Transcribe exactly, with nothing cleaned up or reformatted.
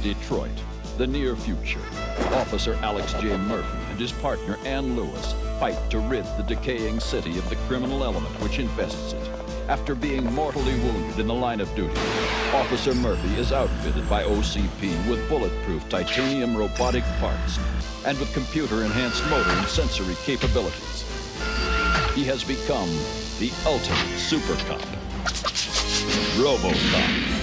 Detroit, the near future, Officer Alex J. Murphy and his partner Ann Lewis fight to rid the decaying city of the criminal element which infests it. After being mortally wounded in the line of duty, Officer Murphy is outfitted by O C P with bulletproof titanium robotic parts and with computer-enhanced motor and sensory capabilities. He has become the ultimate super cop, RoboCop.